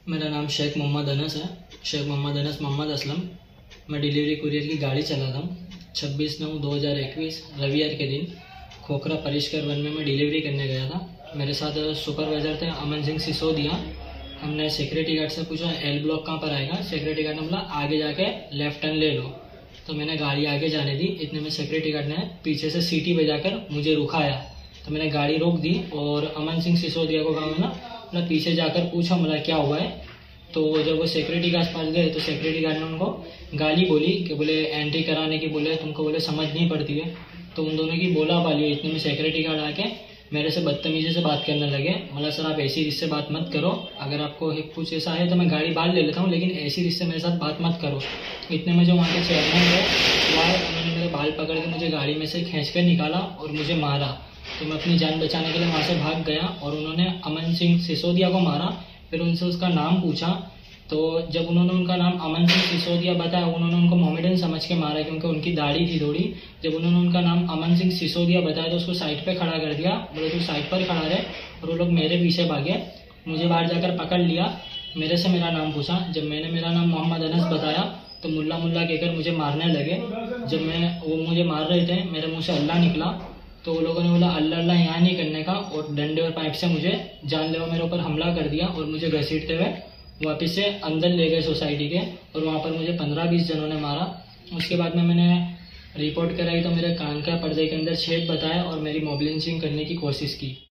मेरा नाम शेख मोहम्मद अनस है। शेख मोहम्मद अनस मोहम्मद असलम। मैं डिलीवरी कुरियर की गाड़ी चलाता हूँ। 26/9/2021 रविवार के दिन खोखरा परिष्कर वन में मैं डिलीवरी करने गया था। मेरे साथ सुपरवाइज़र थे अमन सिंह सिसोदिया। हमने सिक्योरिटी गार्ड से पूछा एल ब्लॉक कहाँ पर आएगा। सिक्योरिटी गार्ड ने बोला आगे जाके लेफ्ट टर्न ले लो। तो मैंने गाड़ी आगे जाने दी। इतने में सिक्योरिटी गार्ड ने पीछे से सीटी बजाकर मुझे रुकाया। तो मैंने गाड़ी रोक दी और अमन सिंह सिसोदिया को कहा मैं पीछे जाकर पूछा मतलब क्या हुआ है। तो जब वो सिक्योरिटी गार्ड पास गए तो सिक्योरिटी गार्ड ने उनको गाली बोली कि बोले एंट्री कराने की बोले तुमको बोले समझ नहीं पड़ती है। तो उन दोनों की बोला पाली। इतने में सिक्योरिटी गार्ड आके मेरे से बदतमीजी से बात करने लगे। मतलब सर आप ऐसी रिश्ते से बात मत करो, अगर आपको कुछ ऐसा है तो मैं गाड़ी बाहर ले लेता हूँ, लेकिन ऐसी रिश्ते मेरे साथ बात मत करो। इतने में जो वहाँ के चेयरमैन थे उन्होंने मेरे बाल पकड़ के मुझे गाड़ी में से खींच कर निकाला और मुझे मारा। तो मैं अपनी जान बचाने के लिए वहाँ से भाग गया और उन्होंने अमन सिंह सिसोदिया को मारा। फिर उनसे उसका नाम पूछा तो जब उन्होंने उनका नाम अमन सिंह सिसोदिया बताया, उन्होंने उनको मोमेडन समझ के मारा क्योंकि उनकी दाढ़ी थी थोड़ी। जब उन्होंने उनका नाम अमन सिंह सिसोदिया बताया तो उसको साइड पे खड़ा कर दिया, बोले तू साइड पर खड़ा रहे। और वो लोग मेरे पीछे भागे, मुझे बाहर जाकर पकड़ लिया। मेरे से मेरा नाम पूछा। जब मैंने मेरा नाम मोहम्मद अनस बताया तो मुल्ला मुल्ला कहकर मुझे मारने लगे। जब वो मुझे मार रहे थे मेरे मुँह से अल्लाह निकला। तो वो लोगों ने बोला अल्लाह अल्लाह यहाँ नहीं करने का, और डंडे और पाइप से मुझे जानलेवा मेरे ऊपर हमला कर दिया और मुझे घसीटते हुए वापस से अंदर ले गए सोसाइटी के। और वहाँ पर मुझे 15-20 जनों ने मारा। उसके बाद में मैंने रिपोर्ट कराई तो मेरे कान का पर्दे के अंदर छेद बताया और मेरी मोबिलाइजेशन करने की कोशिश की।